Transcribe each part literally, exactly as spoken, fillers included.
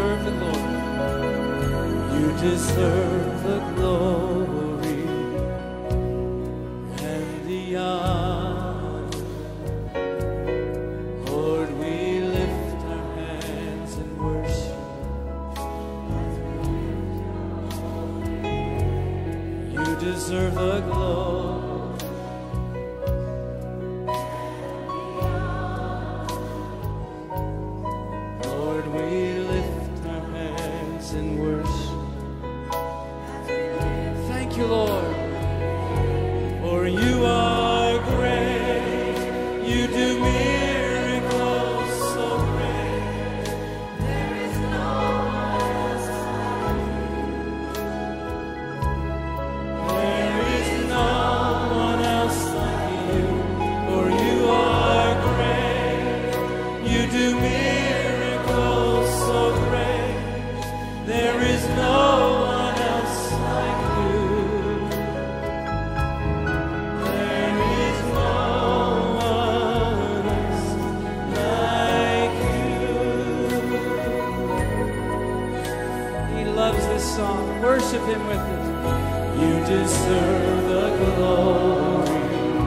deserve the glory. You deserve the glory and the honor. Lord, we lift our hands in worship. You deserve the glory. Lord, for you are great, you do miracles so great, there is no one else like you. There is no one else like you, for you are great, you do miracles so great, there is no one else like you. Song. Worship him with it. You deserve the glory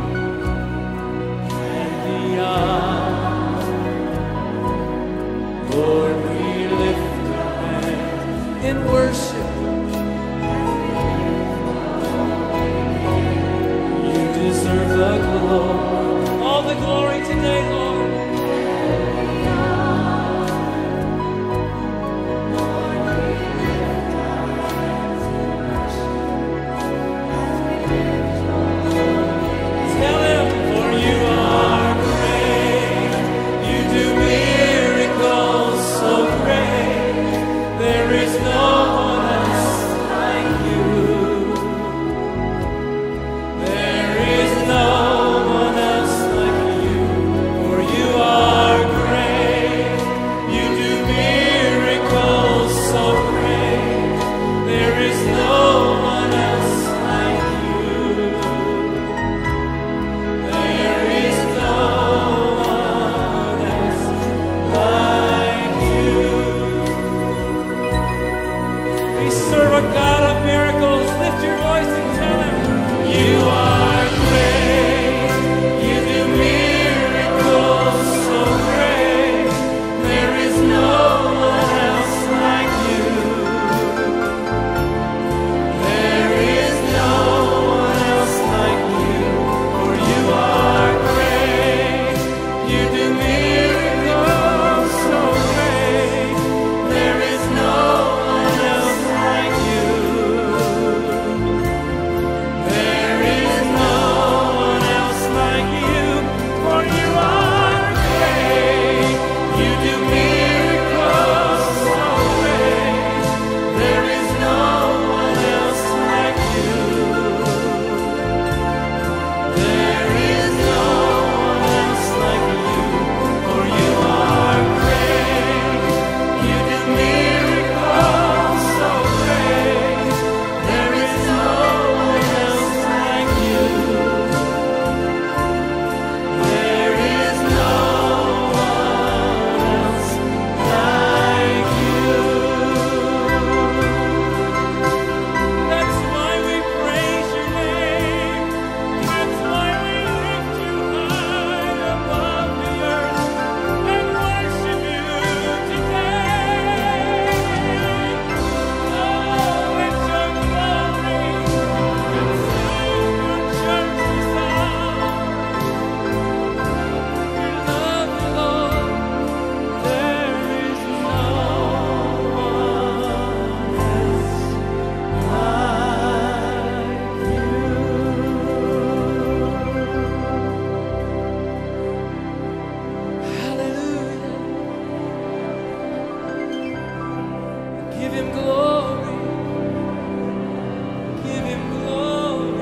and the honor. Lord, we lift our hands in worship. You deserve the glory. All the glory today, Lord.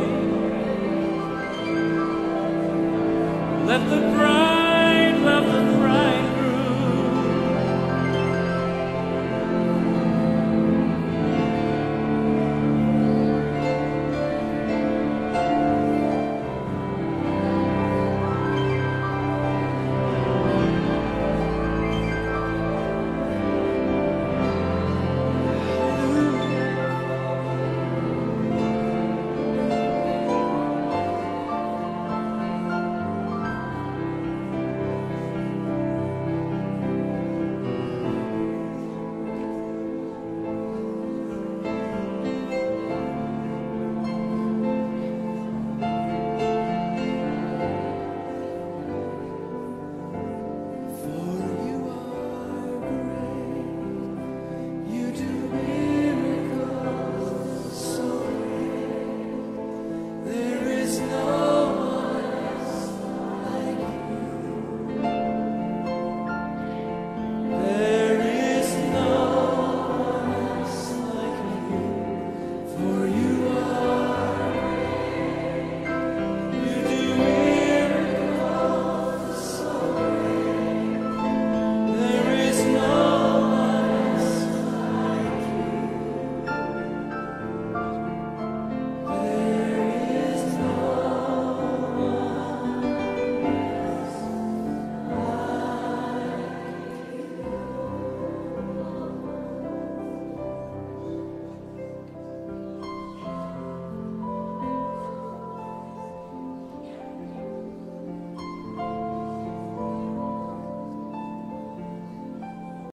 Let the bride love the